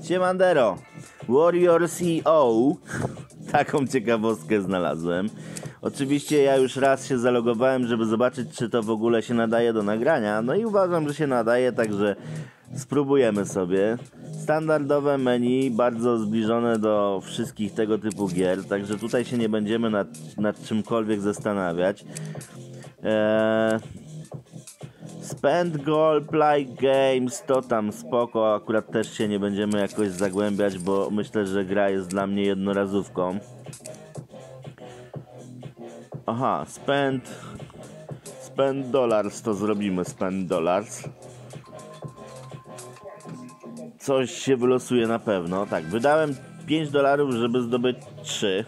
Siemandero, Warrior CEO. Taką ciekawostkę znalazłem. Oczywiście ja już raz się zalogowałem, żeby zobaczyć, czy to w ogóle się nadaje do nagrania. No i uważam, że się nadaje, także spróbujemy sobie. Standardowe menu, bardzo zbliżone do wszystkich tego typu gier, także tutaj się nie będziemy nad czymkolwiek zastanawiać. Spend goal, play games, to tam spoko, akurat też się nie będziemy jakoś zagłębiać, bo myślę, że gra jest dla mnie jednorazówką. Aha, spend dollars, to zrobimy spend dollars. Coś się wylosuje na pewno. Tak, wydałem $5, żeby zdobyć 3.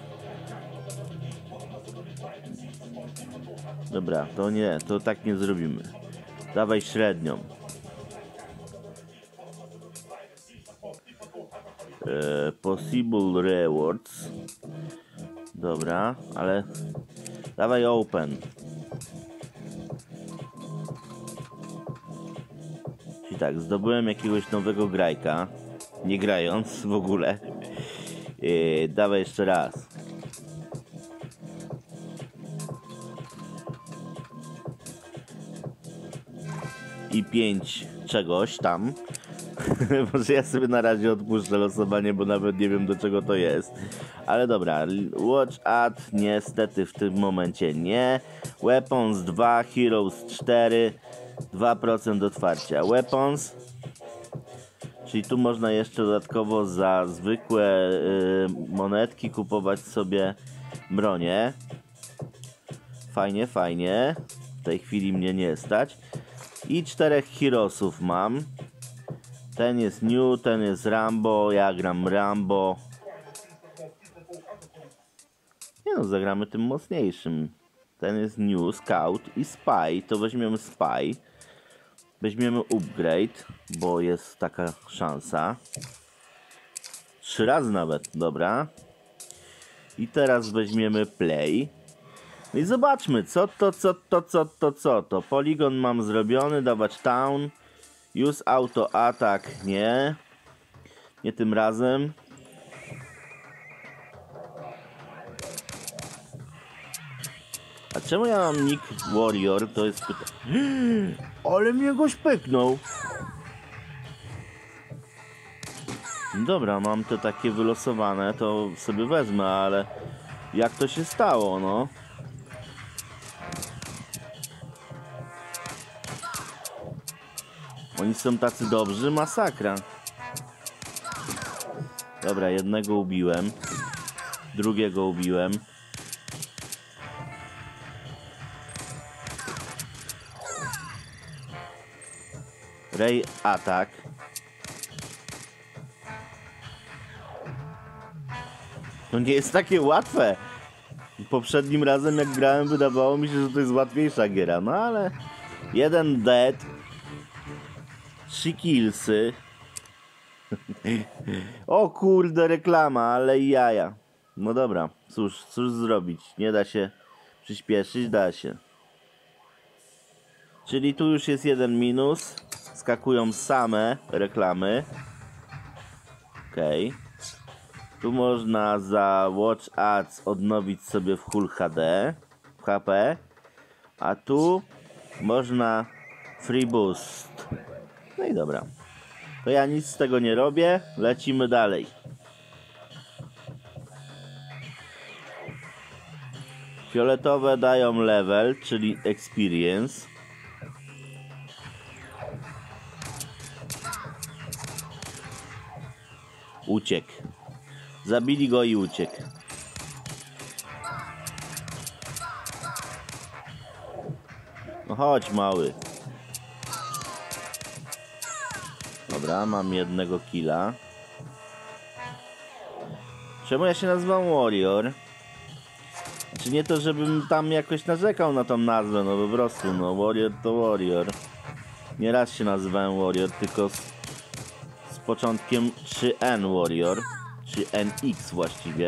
Dobra, to nie, to tak nie zrobimy. Dawaj średnią. Possible rewards. Dobra, ale dawaj open. I tak, zdobyłem jakiegoś nowego grajka, nie grając w ogóle. Dawaj jeszcze raz. I 5 czegoś tam. Może ja sobie na razie odpuszczę losowanie, bo nawet nie wiem, do czego to jest. Ale dobra, watch ad niestety w tym momencie nie. Weapons 2, Heroes 4, 2% otwarcia. Weapons, czyli tu można jeszcze dodatkowo za zwykłe monetki kupować sobie bronię. Fajnie, fajnie. W tej chwili mnie nie stać. I 4 Heroesów mam. Ten jest New, ten jest Rambo, ja gram Rambo. Nie no, zagramy tym mocniejszym. Ten jest New, Scout i Spy, to weźmiemy Spy. Weźmiemy Upgrade, bo jest taka szansa. 3 razy nawet, dobra. I teraz weźmiemy Play. No i zobaczmy, co to. Polygon mam zrobiony, dawać Town. Use Auto Attack, nie. Nie tym razem. A czemu ja mam nick Warrior? To jest pytanie. Ale mnie goś pyknął. Dobra, mam te takie wylosowane, to sobie wezmę, ale jak to się stało, no? Oni są tacy dobrzy, masakra. Dobra, jednego ubiłem. Drugiego ubiłem. Ray Attack. To nie jest takie łatwe. Poprzednim razem jak grałem, wydawało mi się, że to jest łatwiejsza giera. No ale... 1 dead. 3 killsy. O kurde, reklama, ale jaja. No dobra, cóż zrobić? Nie da się przyspieszyć, da się. Czyli tu już jest jeden minus. Skakują same reklamy. Okej. Tu można za Watch Ads odnowić sobie w Full HD, w HP. A tu można Free Boost. No i dobra. To ja nic z tego nie robię. Lecimy dalej. Fioletowe dają level, czyli experience. Uciekł. Zabili go i uciekł. No chodź, mały. Dobra, mam jednego killa. Czemu ja się nazywam Warrior? Znaczy nie to, żebym tam jakoś narzekał na tą nazwę, no po prostu, no Warrior to Warrior. Nieraz się nazywałem Warrior, tylko z początkiem 3N Warrior, czy NX właściwie.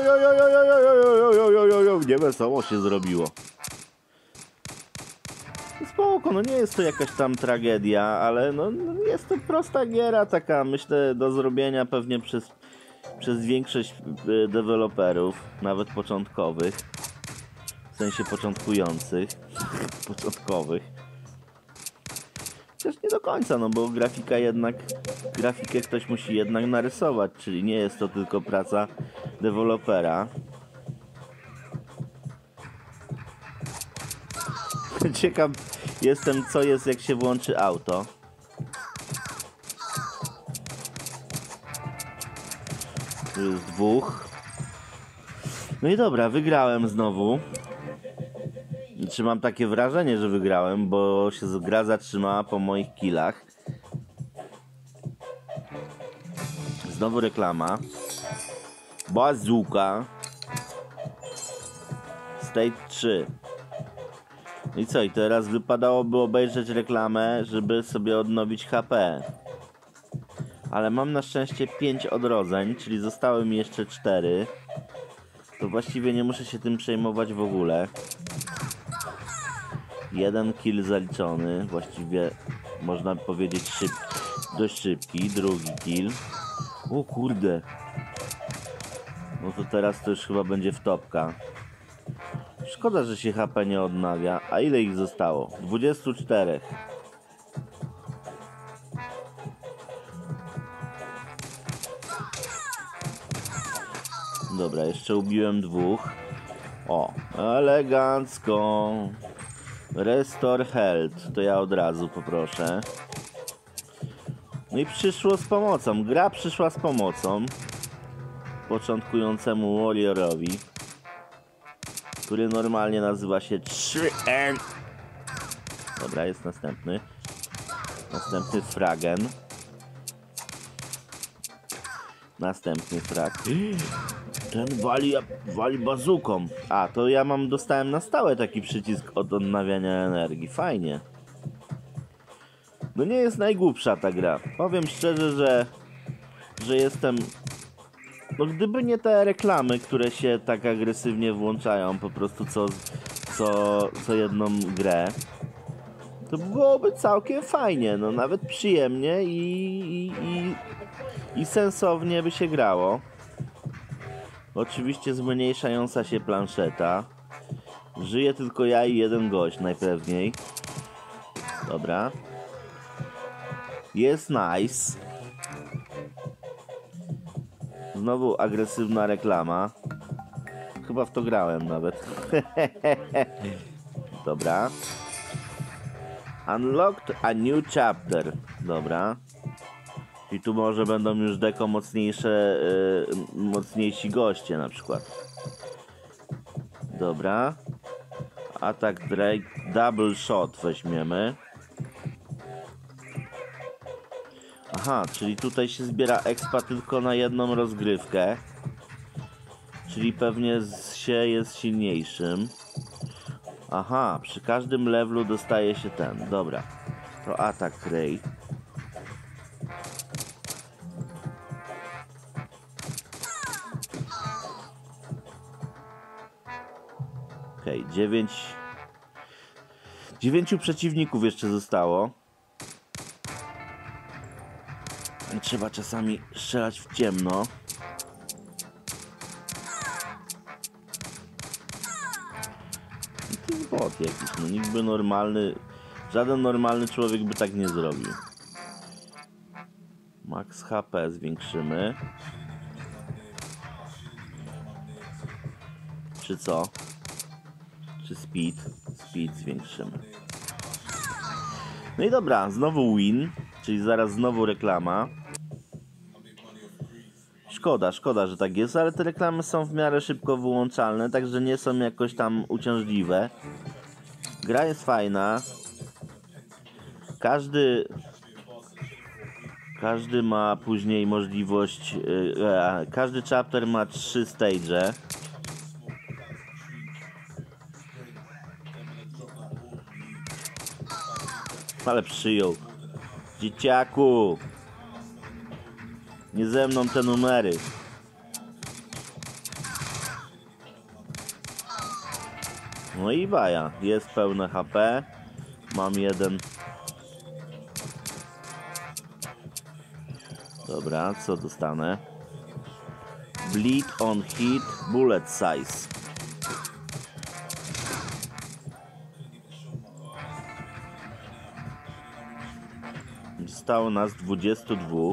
Nie wesoło się zrobiło. Spoko, no nie jest to jakaś tam tragedia, ale no jest to prosta giera taka, myślę, do zrobienia pewnie przez większość deweloperów, nawet początkowych, w sensie początkujących, początkowych. Chociaż nie do końca, no bo grafikę ktoś musi jednak narysować, czyli nie jest to tylko praca dewelopera. Ciekaw jestem, co jest, jak się włączy auto. Tu jest dwóch. No i dobra, wygrałem znowu. Czy mam takie wrażenie, że wygrałem, bo się gra zatrzymała po moich killach. Znowu reklama. Bazooka. Stage 3. I co? I teraz wypadałoby obejrzeć reklamę, żeby sobie odnowić HP. Ale mam na szczęście 5 odrodzeń, czyli zostały mi jeszcze 4. To właściwie nie muszę się tym przejmować w ogóle. Jeden kill zaliczony, właściwie można powiedzieć dość szybki. Drugi kill. O kurde. No to teraz to już chyba będzie wtopka. Szkoda, że się HP nie odnawia. A ile ich zostało? 24. Dobra, jeszcze ubiłem 2. O, elegancko. Restore health. To ja od razu poproszę. No i przyszło z pomocą. Gra przyszła z pomocą początkującemu warriorowi, który normalnie nazywa się 3N. Dobra, jest następny. Następny fragen. Następny frag. Ten wali bazuką. A, to ja dostałem na stałe taki przycisk od odnawiania energii. Fajnie. No nie jest najgłupsza ta gra. Powiem szczerze, że jestem... No gdyby nie te reklamy, które się tak agresywnie włączają po prostu co jedną grę, to byłoby całkiem fajnie, no nawet przyjemnie i sensownie by się grało. Oczywiście zmniejszająca się planszeta. Żyje tylko ja i jeden gość najpewniej. Dobra. Jest nice. Znowu agresywna reklama. Chyba w to grałem nawet. Dobra. Unlocked a new chapter. Dobra. I tu może będą już mocniejsi goście na przykład. Dobra. Atak Drake. Double shot weźmiemy. Aha, czyli tutaj się zbiera expa tylko na jedną rozgrywkę. Czyli pewnie jest silniejszym. Aha, przy każdym levelu dostaje się ten. Dobra. To atak Ray. Okej, 9 przeciwników jeszcze zostało. Trzeba czasami strzelać w ciemno. I to jest bot jakiś, no nikt by żaden normalny człowiek by tak nie zrobił. Max HP zwiększymy. Czy co? Czy speed? Speed zwiększymy. No i dobra, znowu win. Czyli zaraz znowu reklama. Szkoda, że tak jest, ale te reklamy są w miarę szybko wyłączalne, także nie są jakoś tam uciążliwe. Gra jest fajna. Każdy ma później możliwość... każdy chapter ma 3 stage. Ale przyjął. Dzieciaku! Nie ze mną te numery. No i baja. Jest pełne HP. mam jeden. Dobra, co dostanę? Bleed on hit, bullet size. Zostało nas 22.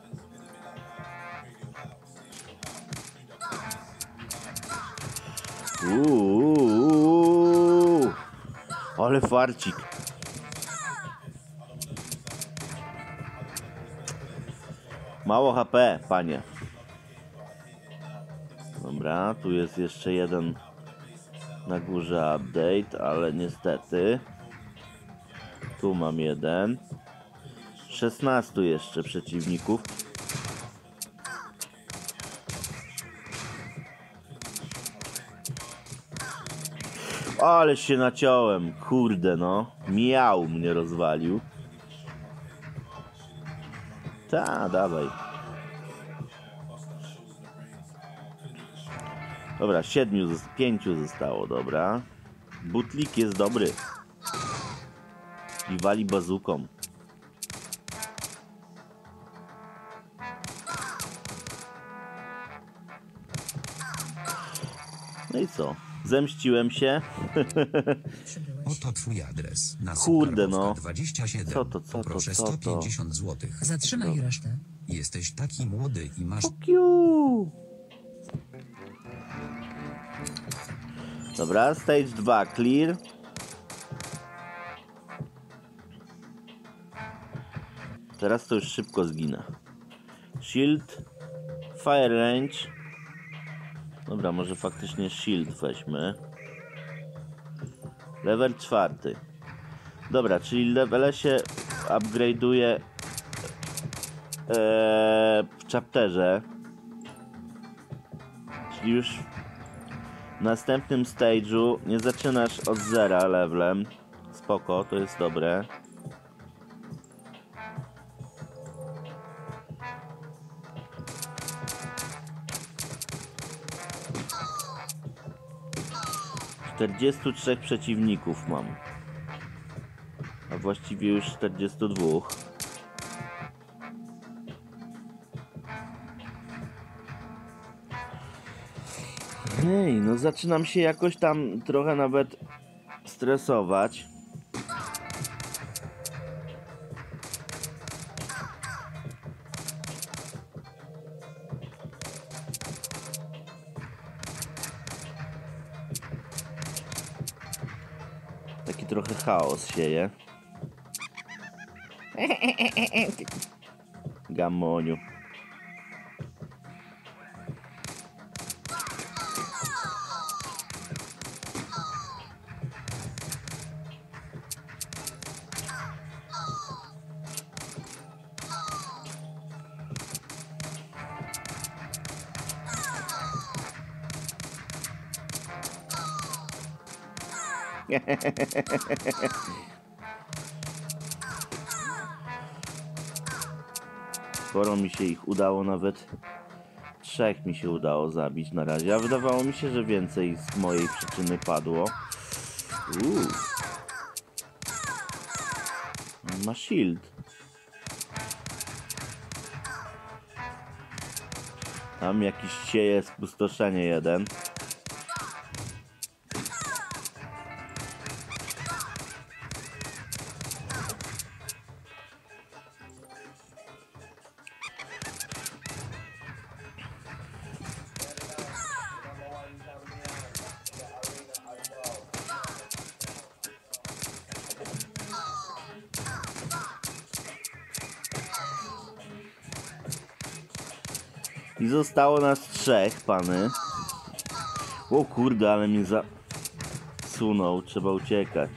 Ale farcik. Mało HP, panie. Dobra, tu jest jeszcze jeden na górze update, ale niestety tu mam jeden. 16 jeszcze przeciwników. Ale się naciąłem, kurde no. Miał mnie rozwalił. Ta, dawaj. Dobra, 5 zostało, dobra. Butlik jest dobry. I wali bazuką. No i co? Zemściłem się. Oto twój adres. Na Kurde no. 27. Co to? Poproszę 150 zł. Zatrzymaj resztę. Jesteś taki młody i masz... Fuck you. Dobra, stage 2 clear. Teraz to już szybko zginę. Shield, fire range. Dobra, może faktycznie shield weźmy. Level 4. Dobra, czyli levele się upgrade'uje w chapterze. Czyli już w następnym stage'u nie zaczynasz od zera levelem. Spoko, to jest dobre. - 43 przeciwników mam. A właściwie już 42. Hej, no zaczynam się jakoś tam trochę nawet stresować. Taki trochę chaos sieje. Gamoniu. Sporo mi się ich udało, nawet 3 mi się udało zabić na razie, a wydawało mi się, że więcej z mojej przyczyny padło. Ma shield. Tam jakiś sieje spustoszenie jeden. I zostało nas 3, pany. O kurde, ale mnie zasunął. Trzeba uciekać.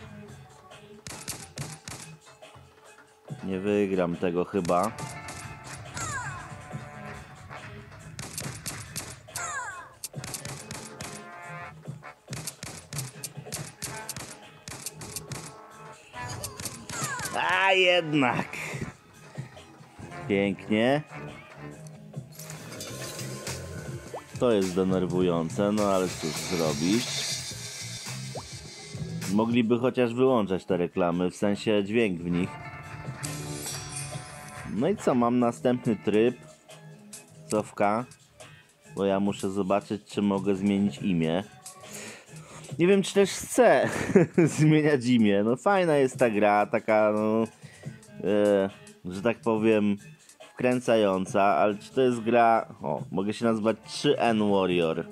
Nie wygram tego chyba. A jednak. Pięknie. To jest denerwujące, no ale cóż zrobić. Mogliby chociaż wyłączać te reklamy, w sensie dźwięk w nich. No i co, mam następny tryb. Cofka. Bo ja muszę zobaczyć, czy mogę zmienić imię. Nie wiem, czy też chcę zmieniać imię. No fajna jest ta gra, taka no... że tak powiem... wkręcająca, ale czy to jest gra... O, mogę się nazwać 3N Warrior.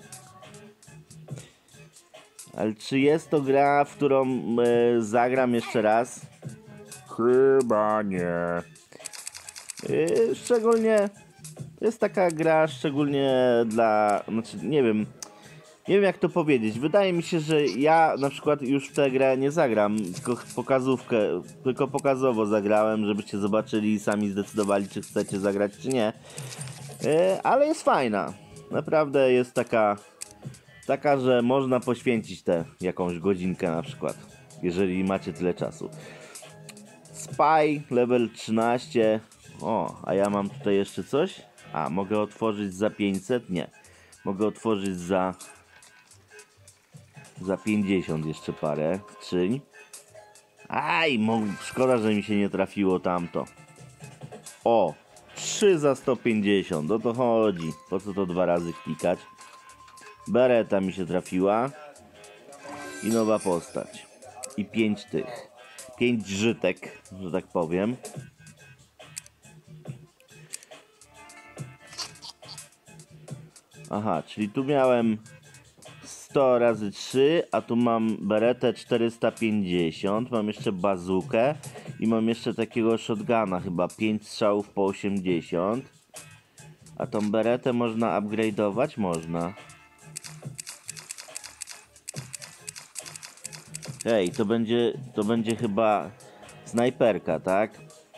Ale czy jest to gra, w którą zagram jeszcze raz? Chyba nie. Szczególnie... jest taka gra szczególnie dla... Znaczy, nie wiem... Nie wiem jak to powiedzieć. Wydaje mi się, że ja na przykład już w tę grę nie zagram, tylko pokazowo zagrałem, żebyście zobaczyli i sami zdecydowali, czy chcecie zagrać, czy nie. Ale jest fajna. Naprawdę jest taka, że można poświęcić tę jakąś godzinkę na przykład, jeżeli macie tyle czasu. Spy, level 13. O, a ja mam tutaj jeszcze coś? A, mogę otworzyć za 500? Nie. Mogę otworzyć za 50 jeszcze parę skrzyń. Aj, szkoda, że mi się nie trafiło tamto. O, 3 za 150, o to chodzi. Po co to 2 razy klikać? Bereta mi się trafiła. I nowa postać. I 5 tych. 5 żytek, że tak powiem. Aha, czyli tu miałem 100 razy 3, a tu mam beretę 450, mam jeszcze bazukę i mam jeszcze takiego shotguna, chyba 5 strzałów po 80. A tą beretę można upgrade'ować? Można. Hej, to będzie chyba snajperka, tak?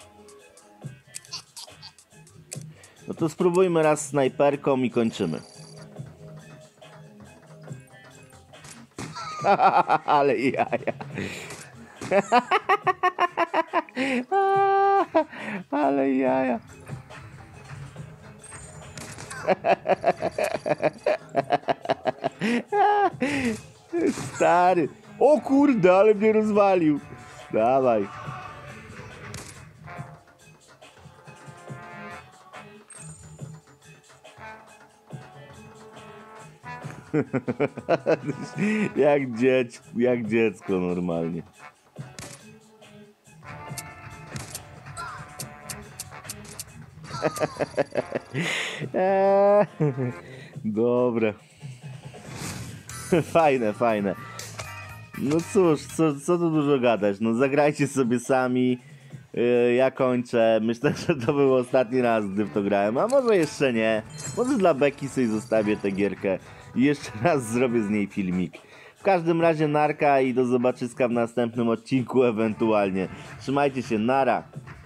No to spróbujmy raz snajperką i kończymy. Ale jaja. Ale jaja. Stary. O kurde, ale mnie rozwalił. Dawaj. jak dziecko normalnie. Dobre. Fajne. No cóż, co tu dużo gadać. No zagrajcie sobie sami. Ja kończę. Myślę, że to był ostatni raz, gdy w to grałem. A może jeszcze nie. Może dla beki sobie zostawię tę gierkę i jeszcze raz zrobię z niej filmik. W każdym razie narka i do zobaczyska w następnym odcinku ewentualnie. Trzymajcie się, nara.